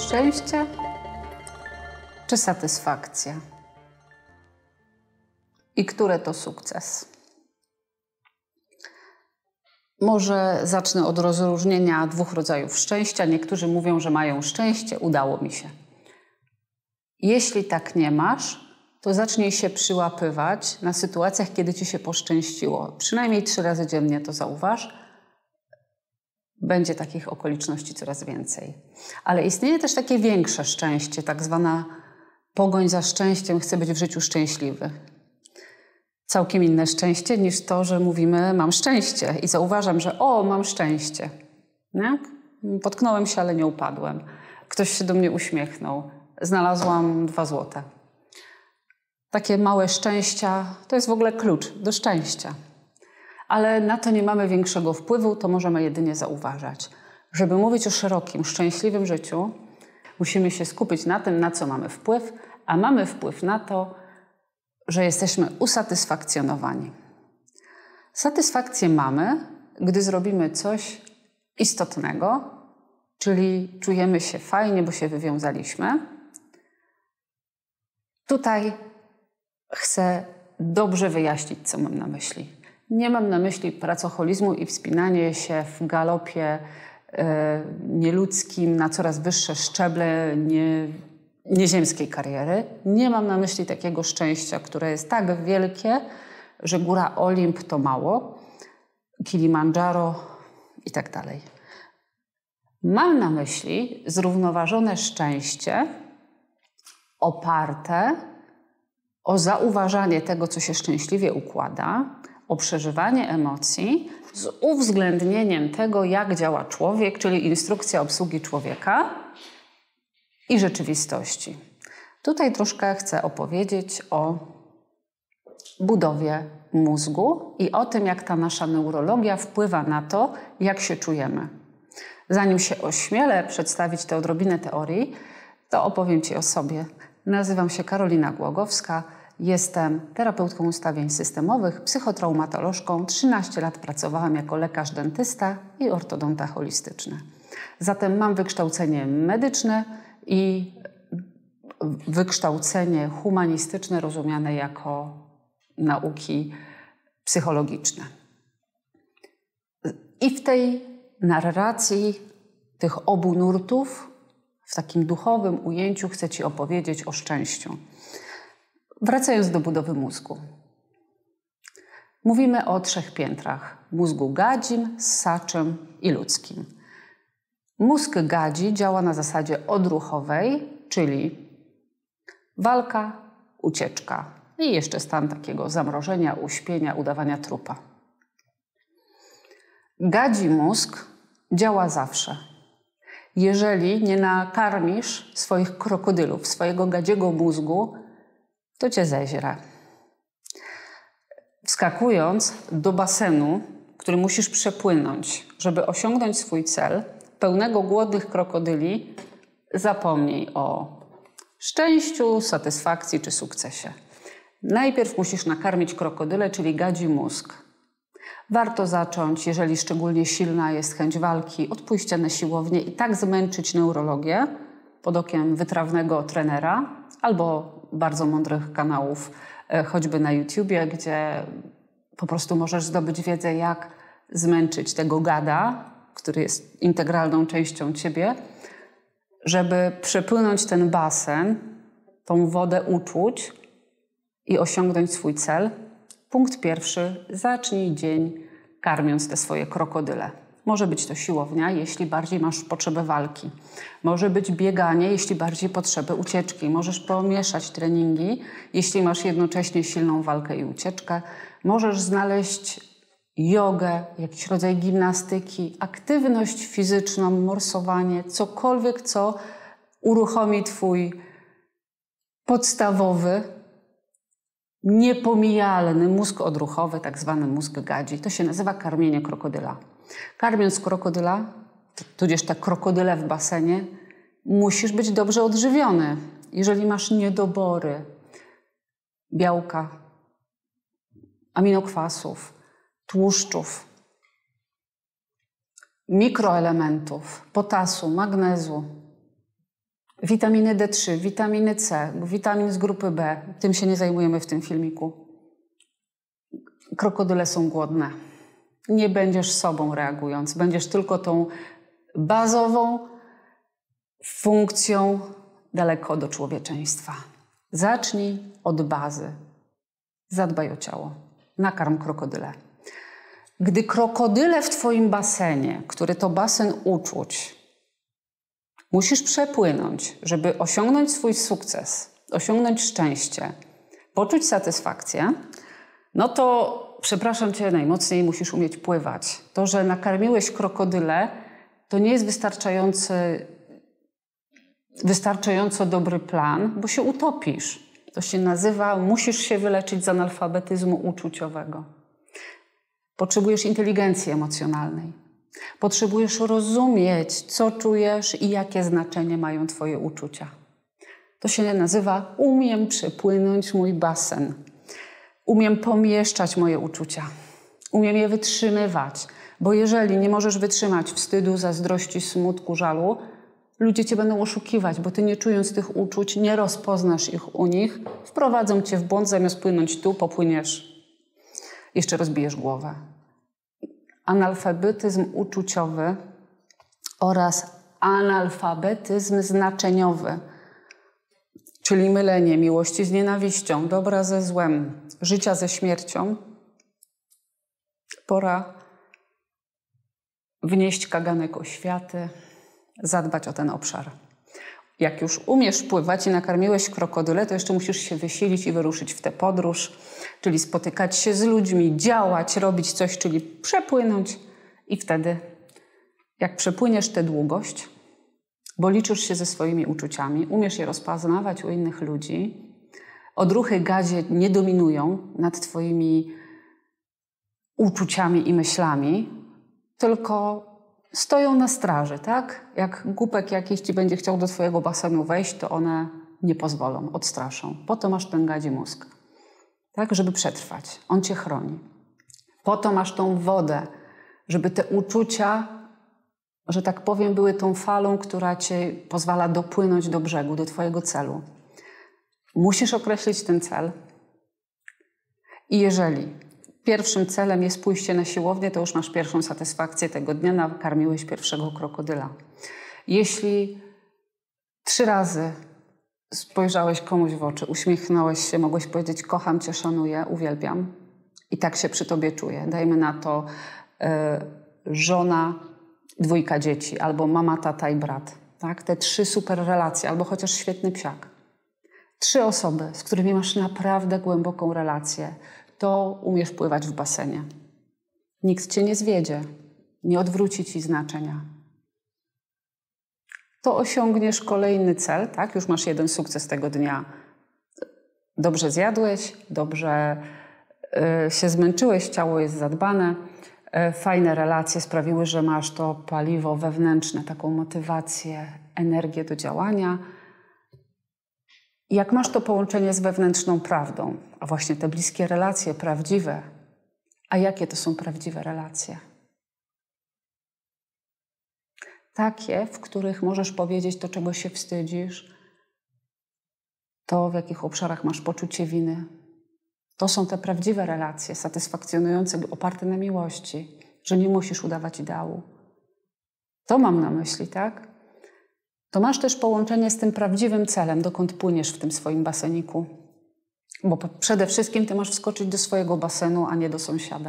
Szczęście czy satysfakcja? I które to sukces? Może zacznę od rozróżnienia dwóch rodzajów szczęścia. Niektórzy mówią, że mają szczęście, udało mi się. Jeśli tak nie masz, to zacznij się przyłapywać na sytuacjach, kiedy ci się poszczęściło. Przynajmniej 3 razy dziennie to zauważ. Będzie takich okoliczności coraz więcej. Ale istnieje też takie większe szczęście, tak zwana pogoń za szczęściem, chcę być w życiu szczęśliwy. Całkiem inne szczęście niż to, że mówimy mam szczęście i zauważam, że mam szczęście. Nie? Potknąłem się, ale nie upadłem. Ktoś się do mnie uśmiechnął. Znalazłam 2 złote. Takie małe szczęścia to jest w ogóle klucz do szczęścia. Ale na to nie mamy większego wpływu, to możemy jedynie zauważać. Żeby mówić o szerokim, szczęśliwym życiu, musimy się skupić na tym, na co mamy wpływ, a mamy wpływ na to, że jesteśmy usatysfakcjonowani. Satysfakcję mamy, gdy zrobimy coś istotnego, czyli czujemy się fajnie, bo się wywiązaliśmy. Tutaj chcę dobrze wyjaśnić, co mam na myśli. Nie mam na myśli pracoholizmu i wspinanie się w galopie nieludzkim na coraz wyższe szczeble nieziemskiej kariery. Nie mam na myśli takiego szczęścia, które jest tak wielkie, że góra Olimp to mało, Kilimandżaro i tak dalej. Mam na myśli zrównoważone szczęście oparte o zauważanie tego, co się szczęśliwie układa, o przeżywanie emocji z uwzględnieniem tego, jak działa człowiek, czyli instrukcja obsługi człowieka i rzeczywistości. Tutaj troszkę chcę opowiedzieć o budowie mózgu i o tym, jak ta nasza neurologia wpływa na to, jak się czujemy. Zanim się ośmielę przedstawić tę odrobinę teorii, to opowiem Ci o sobie. Nazywam się Karolina Głogowska. Jestem terapeutką ustawień systemowych, psychotraumatolożką. 13 lat pracowałam jako lekarz dentysta i ortodonta holistyczny. Zatem mam wykształcenie medyczne i wykształcenie humanistyczne rozumiane jako nauki psychologiczne. I w tej narracji tych obu nurtów, w takim duchowym ujęciu, chcę Ci opowiedzieć o szczęściu. Wracając do budowy mózgu. Mówimy o 3 piętrach. Mózgu gadzim, ssaczym i ludzkim. Mózg gadzi działa na zasadzie odruchowej, czyli walka, ucieczka i jeszcze stan takiego zamrożenia, uśpienia, udawania trupa. Gadzi mózg działa zawsze. Jeżeli nie nakarmisz swoich krokodylów, swojego gadziego mózgu, to cię zeźre. Wskakując do basenu, który musisz przepłynąć, żeby osiągnąć swój cel, pełnego głodnych krokodyli, zapomnij o szczęściu, satysfakcji czy sukcesie. Najpierw musisz nakarmić krokodyle, czyli gadzi mózg. Warto zacząć, jeżeli szczególnie silna jest chęć walki, od pójścia na siłownię i tak zmęczyć neurologię pod okiem wytrawnego trenera albo bardzo mądrych kanałów, choćby na YouTubie, gdzie po prostu możesz zdobyć wiedzę, jak zmęczyć tego gada, który jest integralną częścią ciebie, żeby przepłynąć ten basen, tą wodę uczuć i osiągnąć swój cel. Punkt pierwszy. Zacznij dzień karmiąc te swoje krokodyle. Może być to siłownia, jeśli bardziej masz potrzebę walki. Może być bieganie, jeśli bardziej potrzebę ucieczki. Możesz pomieszać treningi, jeśli masz jednocześnie silną walkę i ucieczkę. Możesz znaleźć jogę, jakiś rodzaj gimnastyki, aktywność fizyczną, morsowanie, cokolwiek, co uruchomi twój podstawowy, niepomijalny mózg odruchowy, tak zwany mózg gadzi. To się nazywa karmienie krokodyla. Karmiąc krokodyla, tudzież te krokodyle w basenie, musisz być dobrze odżywiony. Jeżeli masz niedobory białka, aminokwasów, tłuszczów, mikroelementów, potasu, magnezu, Witaminy D3, witaminy C, witamin z grupy B. Tym się nie zajmujemy w tym filmiku. Krokodyle są głodne. Nie będziesz sobą reagując. Będziesz tylko tą bazową funkcją daleko do człowieczeństwa. Zacznij od bazy. Zadbaj o ciało. Nakarm krokodyle. Gdy krokodyle w twoim basenie, który to basen uczuć, musisz przepłynąć, żeby osiągnąć swój sukces, osiągnąć szczęście, poczuć satysfakcję, no to, przepraszam cię najmocniej, musisz umieć pływać. To, że nakarmiłeś krokodyle, to nie jest wystarczająco dobry plan, bo się utopisz. To się nazywa, musisz się wyleczyć z analfabetyzmu uczuciowego. Potrzebujesz inteligencji emocjonalnej. Potrzebujesz rozumieć, co czujesz i jakie znaczenie mają twoje uczucia. To się nazywa umiem przepłynąć mój basen. Umiem pomieszczać moje uczucia. Umiem je wytrzymywać. Bo jeżeli nie możesz wytrzymać wstydu, zazdrości, smutku, żalu, ludzie cię będą oszukiwać, bo ty nie czując tych uczuć, nie rozpoznasz ich u nich, wprowadzą cię w błąd, zamiast płynąć tu, popłyniesz, jeszcze rozbijesz głowę. Analfabetyzm uczuciowy oraz analfabetyzm znaczeniowy, czyli mylenie miłości z nienawiścią, dobra ze złem, życia ze śmiercią, pora wnieść kaganek oświaty, zadbać o ten obszar. Jak już umiesz pływać i nakarmiłeś krokodyle, to jeszcze musisz się wysilić i wyruszyć w tę podróż, czyli spotykać się z ludźmi, działać, robić coś, czyli przepłynąć. I wtedy, jak przepłyniesz tę długość, bo liczysz się ze swoimi uczuciami, umiesz je rozpoznawać u innych ludzi, odruchy gazie nie dominują nad twoimi uczuciami i myślami, tylko stoją na straży, tak? Jak głupek jakiś ci będzie chciał do twojego basenu wejść, to one nie pozwolą, odstraszą. Po to masz ten gadzi mózg, tak? Żeby przetrwać. On cię chroni. Po to masz tą wodę, żeby te uczucia, że tak powiem, były tą falą, która cię pozwala dopłynąć do brzegu, do twojego celu. Musisz określić ten cel. I jeżeli pierwszym celem jest pójście na siłownię, to już masz pierwszą satysfakcję tego dnia, nakarmiłeś pierwszego krokodyla. Jeśli 3 razy spojrzałeś komuś w oczy, uśmiechnąłeś się, mogłeś powiedzieć kocham cię, szanuję, uwielbiam i tak się przy tobie czuję. Dajmy na to żona, 2 dzieci, albo mama, tata i brat. Tak? Te 3 super relacje, albo chociaż świetny psiak. 3 osoby, z którymi masz naprawdę głęboką relację, to umiesz pływać w basenie. Nikt cię nie zwiedzie, nie odwróci ci znaczenia. To osiągniesz kolejny cel, tak? Już masz jeden sukces tego dnia. Dobrze zjadłeś, dobrze się zmęczyłeś, ciało jest zadbane, fajne relacje sprawiły, że masz to paliwo wewnętrzne, taką motywację, energię do działania. Jak masz to połączenie z wewnętrzną prawdą, a właśnie te bliskie relacje, prawdziwe, a jakie to są prawdziwe relacje? Takie, w których możesz powiedzieć to, czego się wstydzisz, to, w jakich obszarach masz poczucie winy. To są te prawdziwe relacje, satysfakcjonujące, oparte na miłości, że nie musisz udawać ideału. To mam na myśli, tak? To masz też połączenie z tym prawdziwym celem, dokąd płyniesz w tym swoim baseniku. Bo przede wszystkim ty masz wskoczyć do swojego basenu, a nie do sąsiada.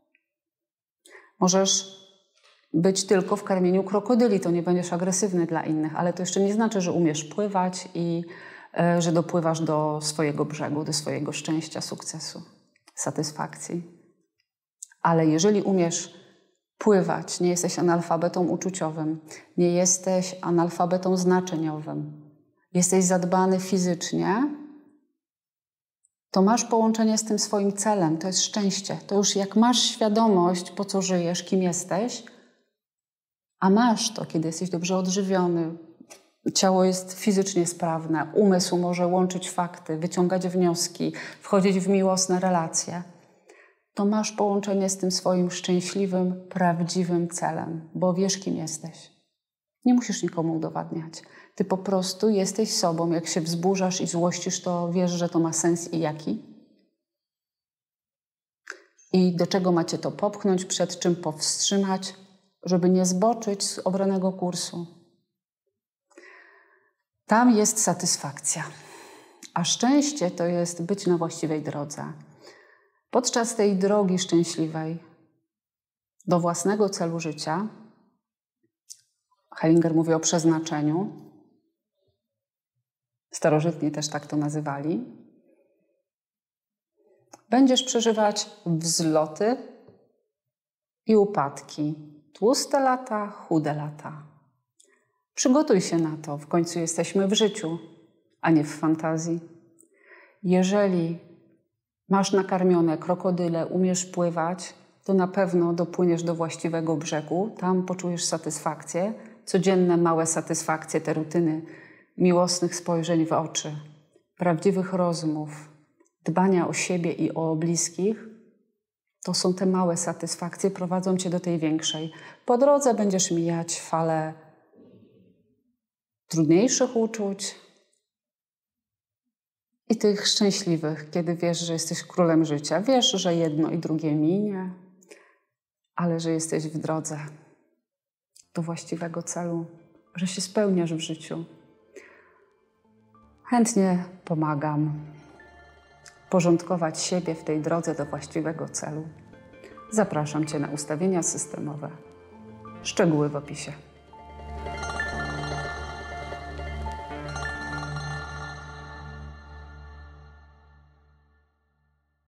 Możesz być tylko w karmieniu krokodyli, to nie będziesz agresywny dla innych, ale to jeszcze nie znaczy, że umiesz pływać i że dopływasz do swojego brzegu, do swojego szczęścia, sukcesu, satysfakcji. Ale jeżeli umiesz pływać, nie jesteś analfabetą uczuciowym, nie jesteś analfabetą znaczeniowym, jesteś zadbany fizycznie, to masz połączenie z tym swoim celem, to jest szczęście. To już jak masz świadomość, po co żyjesz, kim jesteś, a masz to, kiedy jesteś dobrze odżywiony, ciało jest fizycznie sprawne, umysł może łączyć fakty, wyciągać wnioski, wchodzić w miłosne relacje, to masz połączenie z tym swoim szczęśliwym, prawdziwym celem, bo wiesz, kim jesteś. Nie musisz nikomu udowadniać. Ty po prostu jesteś sobą. Jak się wzburzasz i złościsz, to wiesz, że to ma sens i jaki. I do czego macie to popchnąć, przed czym powstrzymać, żeby nie zboczyć z obranego kursu. Tam jest satysfakcja. A szczęście to jest być na właściwej drodze. Podczas tej drogi szczęśliwej do własnego celu życia, Hellinger mówi o przeznaczeniu, starożytni też tak to nazywali, będziesz przeżywać wzloty i upadki, tłuste lata, chude lata. Przygotuj się na to, w końcu jesteśmy w życiu, a nie w fantazji. Jeżeli masz nakarmione krokodyle, umiesz pływać, to na pewno dopłyniesz do właściwego brzegu, tam poczujesz satysfakcję, codzienne małe satysfakcje, te rutyny miłosnych spojrzeń w oczy, prawdziwych rozmów, dbania o siebie i o bliskich, to są te małe satysfakcje, prowadzą cię do tej większej. Po drodze będziesz mijać fale trudniejszych uczuć i tych szczęśliwych, kiedy wiesz, że jesteś królem życia. Wiesz, że jedno i drugie minie, ale że jesteś w drodze do właściwego celu, że się spełniasz w życiu. Chętnie pomagam porządkować siebie w tej drodze do właściwego celu. Zapraszam Cię na ustawienia systemowe. Szczegóły w opisie.